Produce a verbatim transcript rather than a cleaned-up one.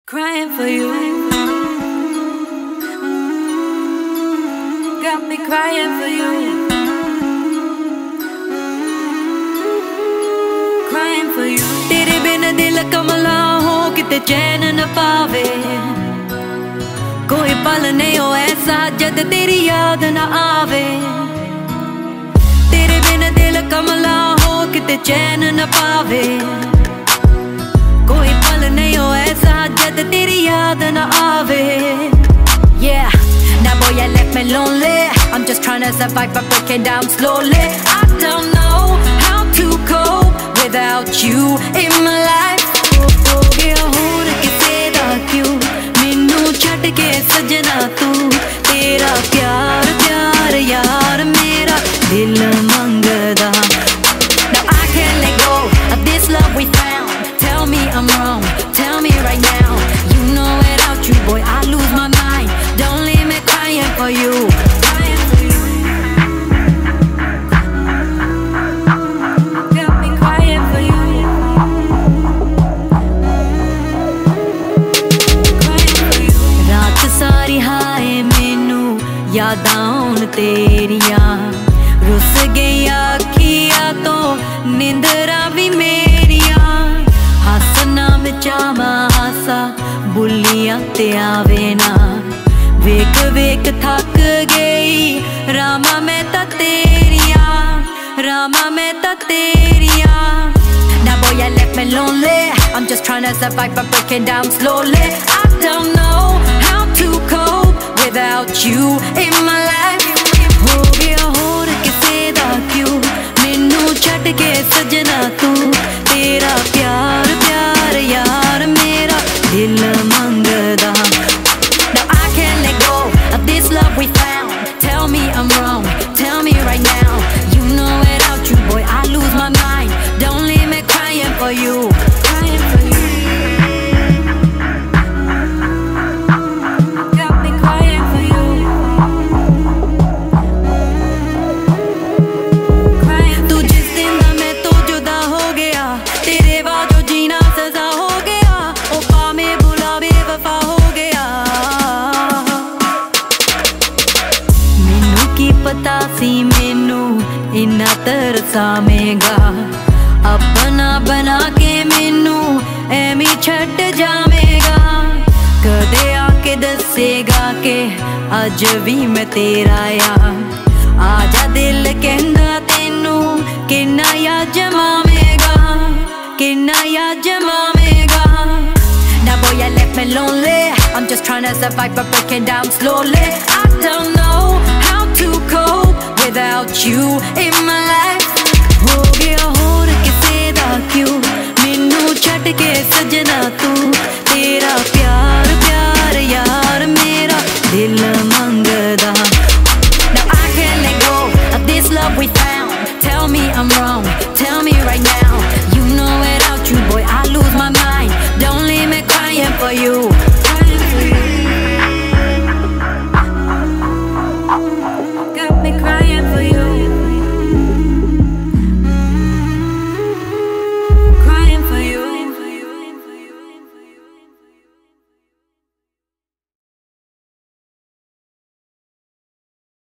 Crying for you. Got me crying for you. Crying for you. तेरे बिन दिल कमला हो किते चैन न पावे, कोई पल नहीं हो ऐसा जद तेरी याद न आवे। तेरे बिन दिल कमला हो किते चैन न पावे, कोई पल नहीं हो ऐसा जद तेरी याद न आवे। Yeah, now boy you left me lonely, I'm just trying to survive but breaking down slowly. I don't know how to cope without you in my life. हो गया होर किसे दा क्यों मैनू छड्ड के सजना तू, तेरा प्यार प्यार यार मेरा दिल मंगदा। Now I can't let go of this love we found. Tell me I'm wrong, tell me right now. You know without you boy I lose my mind. Don't leave me crying for you. Crying for you. Got me crying for you. Crying for you. रात सारी हाय मैनू यादां आउण तेरियां, रुस गई अखियां तो निंदरा भी मेरियां। हसना मचावा हासा बुलियां ते आवे ना, वेख वेख थक गई रामा मैं ता तेरियां, रामा मैं ता तेरियां। Now boy you left me lonely, I'm just trying to survive but breaking down slowly. I don't know how to cope without you in my life. हो गया होर किसे दा क्यों मैनू छड्ड के सजना तू, तेरा प्यार प्यार यार मेरा दिल मंगदा। Now I can't let go of this love we found. Tell me I'm wrong, tell me right now. You know without you boy I lose my mind. Don't leave me crying for you. Crying for you. Got me crying for you. Crying. तू जिस दिन दा मैं तो जुदा हो गया, तेरे बाद जो जीना सजा हो गया, ओ पामे बुला बेवफा हो गया। मैनू की पता सी मैनू इन्ना तरसावेगा, अपना बना के मैनू एमी छड्ड जावेगा। कदे आके दसेगा के अज भी मैं तेरा आ, आजा दिल कहंदा तेनू किन्ना याद जमावेगा, किन्ना याद जमावेगा। Now boy you left me lonely, I'm just trying to survive but breaking down slowly. I don't know how to cope without you in my life. हो गया होर किसे दा क्यों मैनू छड्ड के सजना तू, तेरा प्यार प्यार यार मेरा दिल मंगदा। Now I can't let go of this love we found. Tell me I'm wrong,